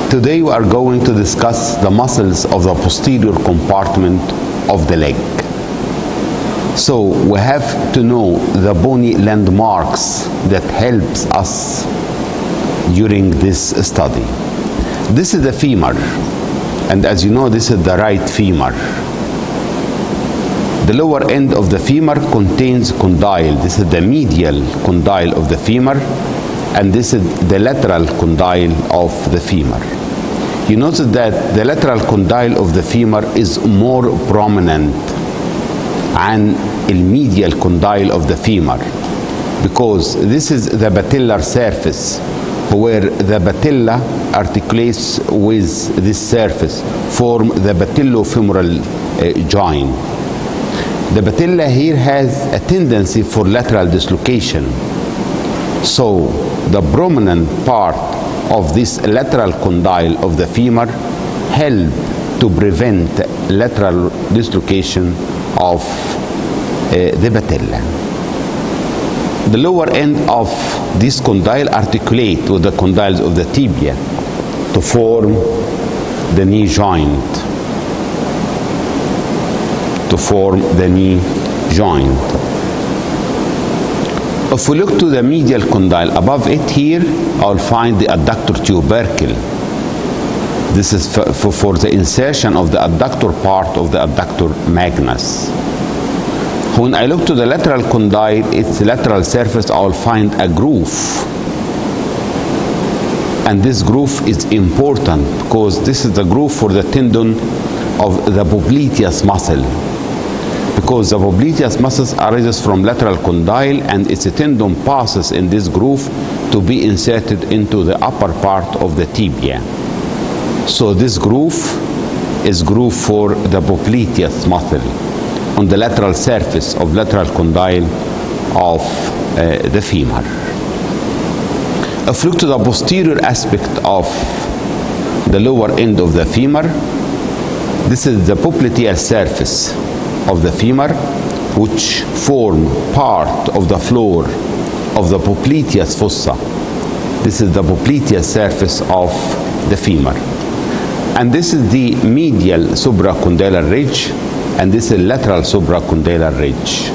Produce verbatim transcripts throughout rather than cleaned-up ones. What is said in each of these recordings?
Today we are going to discuss the muscles of the posterior compartment of the leg. So we have to know the bony landmarks that helps us during this study. This is the femur, and as you know, this is the right femur. The lower end of the femur contains condyle. This is the medial condyle of the femur, and this is the lateral condyle of the femur. You notice that the lateral condyle of the femur is more prominent than the medial condyle of the femur, because this is the patellar surface, where the patella articulates with this surface, form the patellofemoral uh, joint. The patella here has a tendency for lateral dislocation. So the prominent part of this lateral condyle of the femur help to prevent lateral dislocation of uh, the patella. The lower end of this condyle articulate with the condyles of the tibia to form the knee joint. To form the knee joint. If we look to the medial condyle, above it here, I'll find the adductor tubercle. This is for, for, for the insertion of the adductor part of the adductor magnus. When I look to the lateral condyle, its lateral surface, I'll find a groove. And this groove is important because this is the groove for the tendon of the popliteus muscle. Because the popliteus muscle arises from lateral condyle, and its tendon passes in this groove to be inserted into the upper part of the tibia. So this groove is groove for the popliteus muscle on the lateral surface of lateral condyle of uh, the femur. If we look to the posterior aspect of the lower end of the femur, this is the popliteal surface of the femur, which form part of the floor of the popliteus fossa. This is the popliteus surface of the femur. And this is the medial supracondylar ridge, and this is lateral supracondylar ridge.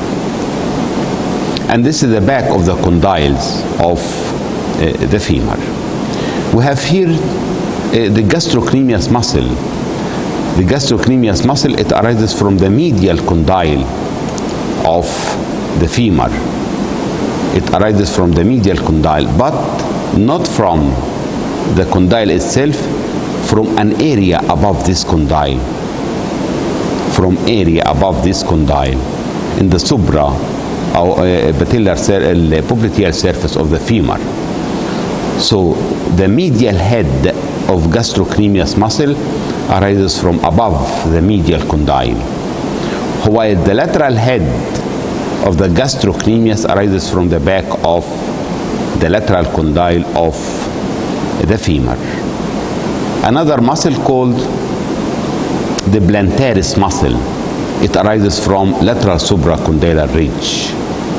And this is the back of the condyles of uh, the femur. We have here uh, the gastrocnemius muscle. The gastrocnemius muscle, it arises from the medial condyle of the femur. It arises from the medial condyle, but not from the condyle itself, from an area above this condyle. From area above this condyle, in the supra or uh, patellar uh, popliteal surface of the femur. So the medial head of gastrocnemius muscle arises from above the medial condyle, while the lateral head of the gastrocnemius arises from the back of the lateral condyle of the femur. Another muscle called the plantaris muscle, it arises from lateral supracondylar ridge.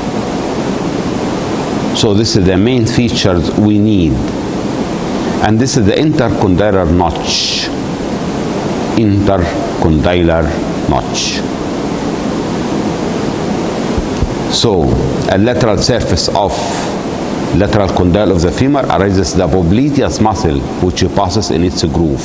So this is the main features we need. And this is the intercondylar notch. Intercondylar notch. So a lateral surface of lateral condyle of the femur arises the popliteus muscle, which passes in its groove.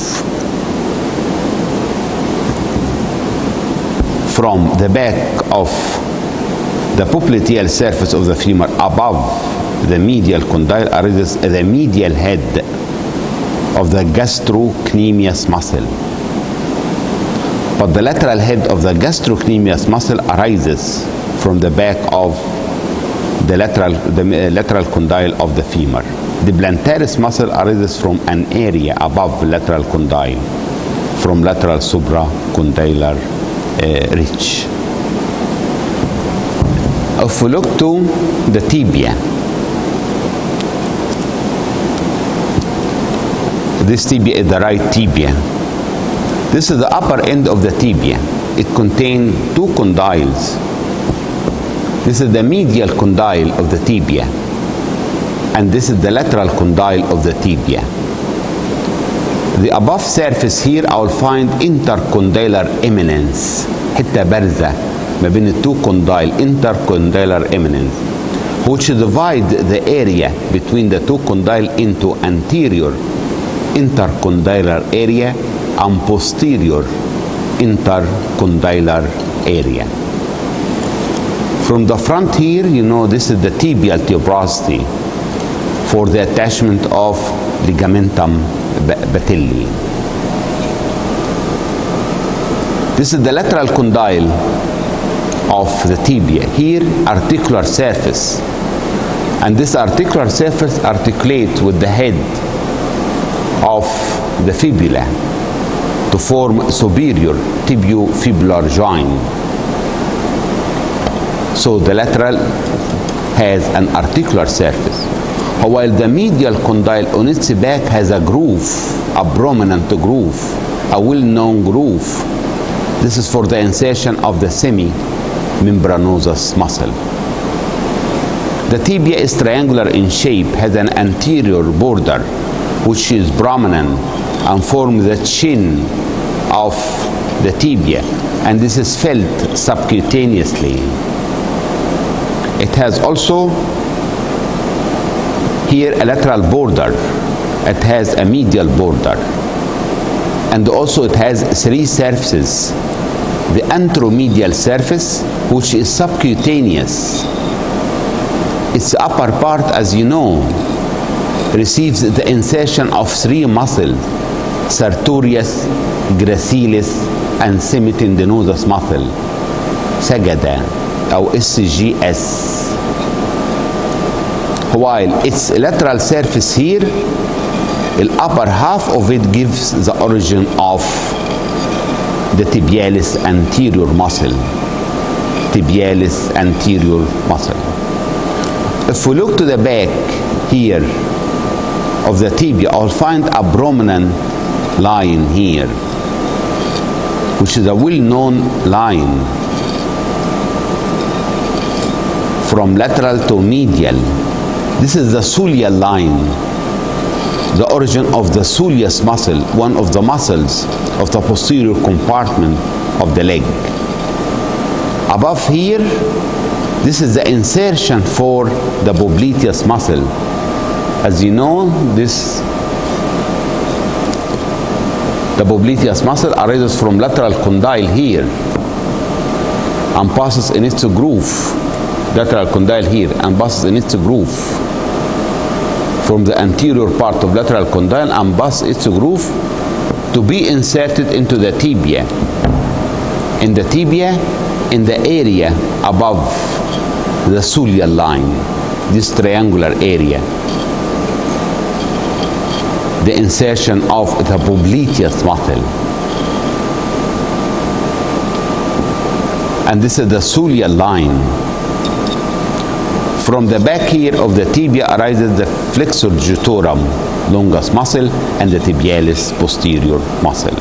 From the back of the popliteal surface of the femur above the medial condyle arises the medial head of the gastrocnemius muscle. But the lateral head of the gastrocnemius muscle arises from the back of the lateral, the lateral condyle of the femur. The plantaris muscle arises from an area above the lateral condyle, from lateral supracondylar uh, ridge. If we look to the tibia, this tibia is the right tibia. This is the upper end of the tibia. It contains two condyles. This is the medial condyle of the tibia, and this is the lateral condyle of the tibia. the above surface here I will find intercondylar eminence. حتة بارزة ما بين التو condyle, intercondylar eminence, which divide the area between the two condyle into anterior intercondylar area and posterior intercondylar area. From the front here, you know, this is the tibial tuberosity for the attachment of ligamentum batelli. This is the lateral condyle of the tibia. Here, articular surface. And this articular surface articulates with the head of the fibula to form superior tibiofibular joint. So the lateral has an articular surface, while the medial condyle on its back has a groove, a prominent groove, a well-known groove. This is for the insertion of the semi-membranosus muscle. The tibia is triangular in shape, has an anterior border which is prominent and forms the chin of the tibia, and this is felt subcutaneously. It has also here a lateral border, it has a medial border, and also it has three surfaces. The anteromedial surface, which is subcutaneous. Its upper part, as you know, receives the insertion of three muscles, sartorius, gracilis, and semitendinosus muscle, sagada, or S G S. While its lateral surface here, the upper half of it gives the origin of the tibialis anterior muscle. Tibialis anterior muscle. If we look to the back here of the tibia, I'll find a prominent line here, which is a well-known line from lateral to medial. This is the soleal line, the origin of the soleus muscle, one of the muscles of the posterior compartment of the leg. Above here, this is the insertion for the popliteus muscle. As you know, this the popliteus muscle arises from lateral condyle here and passes in its groove, lateral condyle here, and passes in its groove from the anterior part of lateral condyle and passes its groove to be inserted into the tibia. In the tibia, in the area above the soleal line, this triangular area, the insertion of the popliteus muscle. And this is the soleal line. From the back here of the tibia arises the flexor jutorum longus muscle and the tibialis posterior muscle.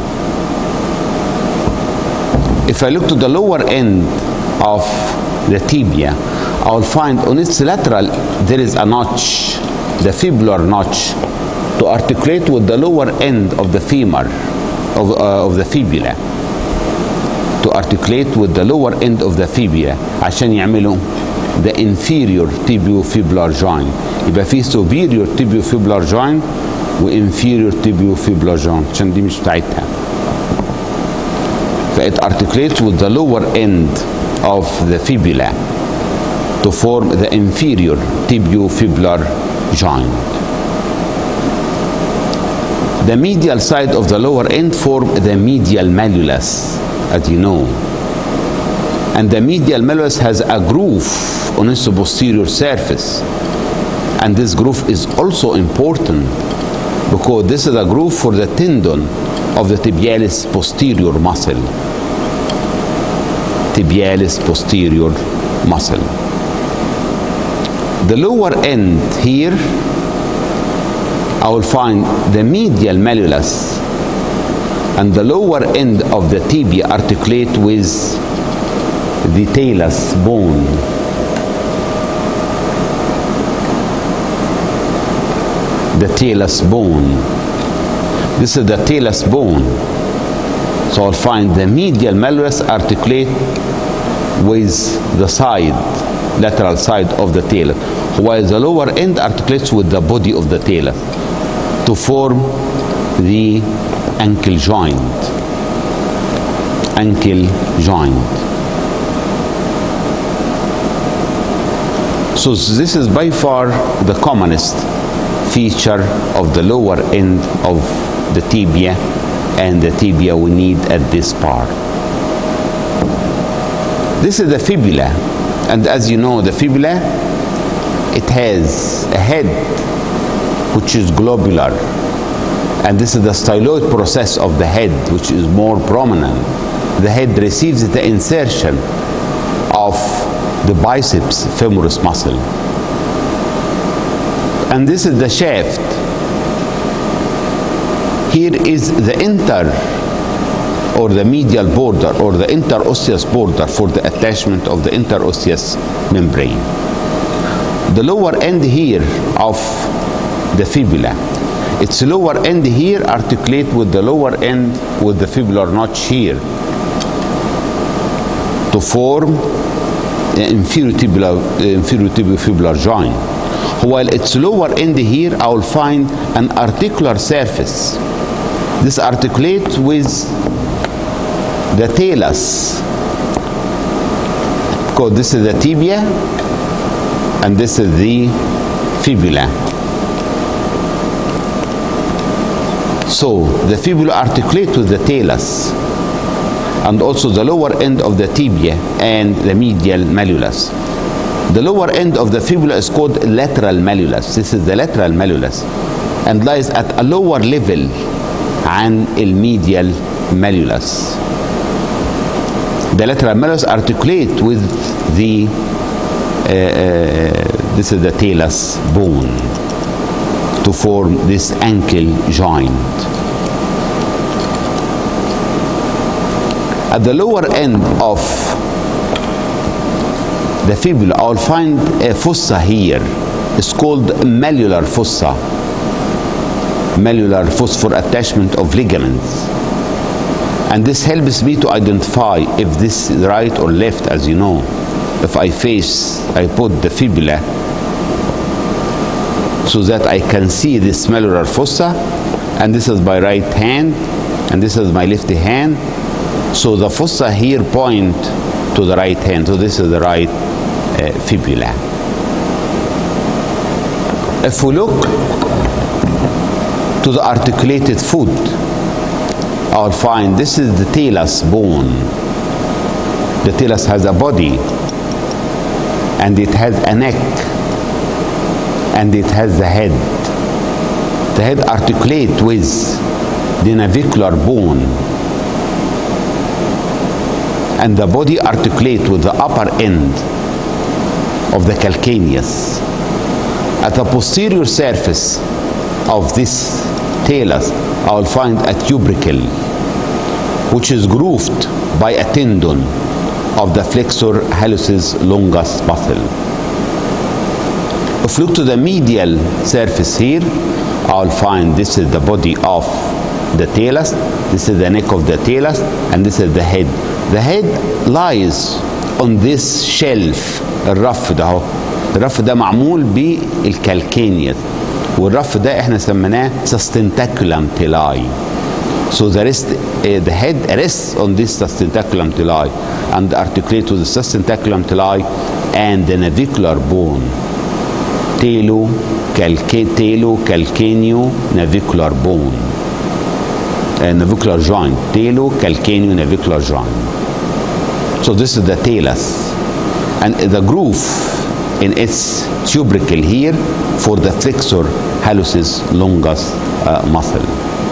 If I look to the lower end of the tibia, I will find on its lateral there is a notch, the fibular notch, to articulate with the lower end of the femur, of, uh, of the fibula, to articulate with the lower end of the fibula عشان يعملوا the inferior tibiofibular joint. يبقى في superior tibiofibular joint و inferior tibiofibular joint عشان دي مش بتاعتها. فit articulates with the lower end of the fibula to form the inferior tibiofibular joint. The medial side of the lower end form the medial malleolus, as you know. And the medial malleolus has a groove on its posterior surface. And this groove is also important because this is a groove for the tendon of the tibialis posterior muscle. Tibialis posterior muscle. The lower end here, I will find the medial malleolus and the lower end of the tibia articulate with the talus bone. The talus bone. This is the talus bone. So I'll find the medial malleolus articulate with the side, lateral side of the talus, while the lower end articulates with the body of the talus to form the ankle joint. Ankle joint. So this is by far the commonest feature of the lower end of the tibia, and the tibia we need at this part. This is the fibula, and as you know, the fibula, it has a head which is globular, and this is the styloid process of the head which is more prominent. The head receives the insertion of the biceps femoris muscle, and this is the shaft. Here is the inter or the medial border or the interosseous border for the attachment of the interosseous membrane. The lower end here of the fibula, its lower end here articulate with the lower end with the fibular notch here to form the inferior tibular, inferior tibiofibular joint. While its lower end here, I will find an articular surface. This articulates with the talus, because this is the tibia and this is the fibula. So the fibula articulates with the talus and also the lower end of the tibia and the medial malleolus. The lower end of the fibula is called lateral malleolus. This is the lateral malleolus and lies at a lower level عن الميديال malleolus. The lateral malleolus articulate with the uh, uh, this is the talus bone to form this ankle joint. At the lower end of the fibula, I'll find a fossa here. It's called malleolar fossa. Malleolar fossa for attachment of ligaments. And this helps me to identify if this is right or left, as you know. If I face, I put the fibula so that I can see this malleolar fossa, and this is my right hand, and this is my left hand. So the fossa here point to the right hand. So this is the right uh, fibula. If we look to the articulated foot, I'll find this is the talus bone. The talus has a body, and it has a neck, and it has the head. The head articulates with the navicular bone, and the body articulates with the upper end of the calcaneus. At the posterior surface of this talus, I will find a tubercle, which is grooved by a tendon of the flexor hallucis longus muscle. If you look to the medial surface here, I will find this is the body of the talus, this is the neck of the talus, and this is the head. The head lies on this shelf. الرف ده اهو، الرف ده معمول بالكالكينيس، والرف ده احنا سميناه sustentaculum tilli. So the rest, uh, the head rests on this sustentaculum tilli and articulates with the sustentaculum tilli and the navicular bone. Talo, calca, talo, calcaneo, navicular bone. Uh, navicular joint. Talo, calcaneo, navicular joint. So this is the talus. And the groove in its tubercle here for the flexor hallucis longus uh, muscle.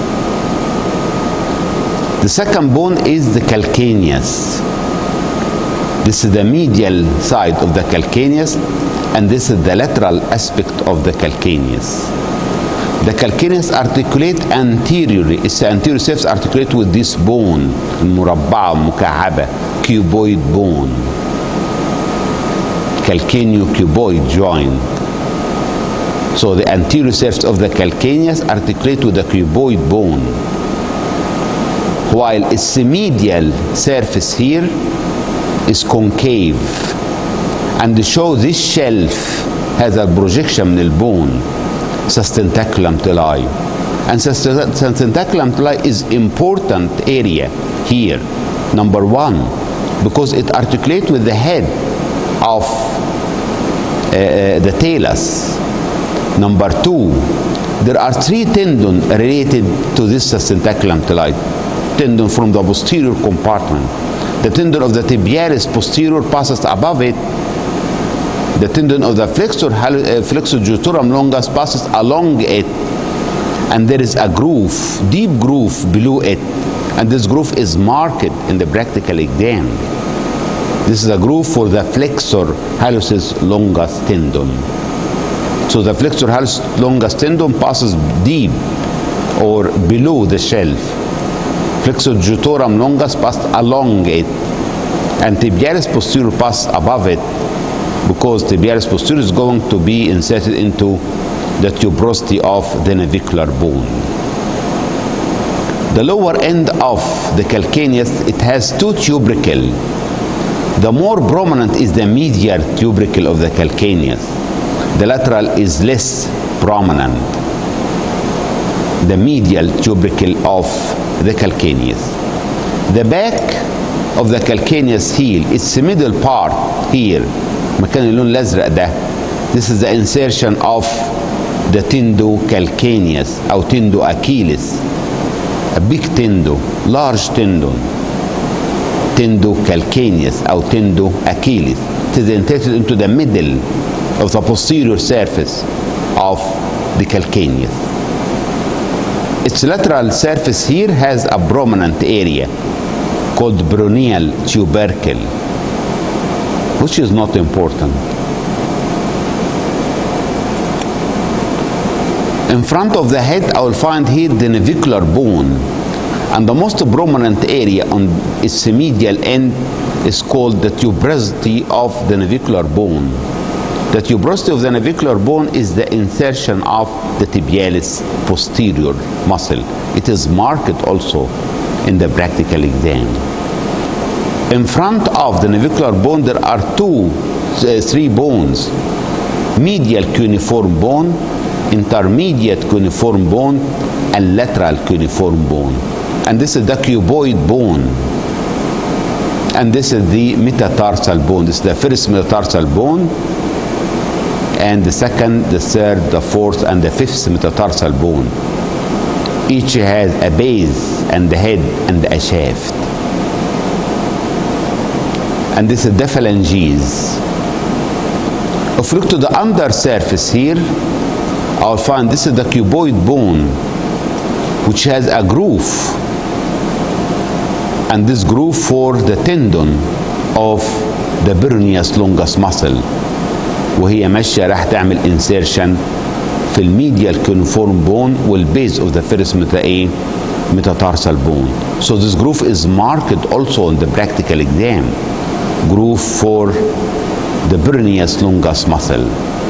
The second bone is the calcaneus. This is the medial side of the calcaneus, and this is the lateral aspect of the calcaneus. The calcaneus articulate anteriorly. Its anterior surface articulate with this bone, المربعة مكعبة, cuboid bone. Calcaneo-cuboid joint. So the anterior surface of the calcaneus articulate with the cuboid bone, while its medial surface here is concave, and show this shelf has a projection من البون, sustentaculum tali. And sustentaculum tali is important area here. Number one, because it articulates with the head of uh, the talus. Number two, there are three tendons related to this sustentaculum tali. Tendon from the posterior compartment. The tendon of the tibialis posterior passes above it. The tendon of the flexor, uh, flexor juturum longus passes along it. And there is a groove, deep groove below it. And this groove is marked in the practical exam. This is a groove for the flexor hallucis longus tendon. So the flexor hallucis longus tendon passes deep or below the shelf. Flexor juturum longus passed along it, and tibialis posterior passed above it, because tibialis posterior is going to be inserted into the tuberosity of the navicular bone. The lower end of the calcaneus, it has two tubercles. The more prominent is the medial tubercle of the calcaneus. The lateral is less prominent. The medial tubercle of the calcaneus. The back of the calcaneus heel, its middle part here, مكان اللون الأزرق ده. This is the insertion of the tendo calcaneus أو tendo Achilles. A big tendo, large tendon. Tendo calcaneus أو tendo Achilles. It is inserted into the middle of the posterior surface of the calcaneus. Its lateral surface here has a prominent area called peroneal tubercle, which is not important. In front of the head, I will find here the navicular bone, and the most prominent area on its medial end is called the tuberosity of the navicular bone. The tuberosity of the navicular bone is the insertion of the tibialis posterior muscle. It is marked also in the practical exam. In front of the navicular bone, there are two, uh, three bones. Medial cuneiform bone, intermediate cuneiform bone, and lateral cuneiform bone. And this is the cuboid bone. And this is the metatarsal bone. This is the first metatarsal bone, and the second, the third, the fourth, and the fifth metatarsal bone. Each has a base and the head and a shaft. And this is the phalanges. If we look to the under surface here, I'll find this is the cuboid bone, which has a groove. And this groove for the tendon of the peroneus longus muscle. وهي ماشيه راح تعمل insertion في الميديال cuneiform bone والبيز of the first meta ايه metatarsal bone. So this groove is marked also in the practical exam. Groove for the peroneus longus muscle.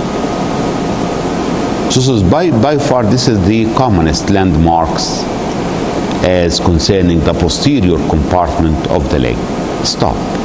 So by, by far this is the commonest landmarks as concerning the posterior compartment of the leg. Stop.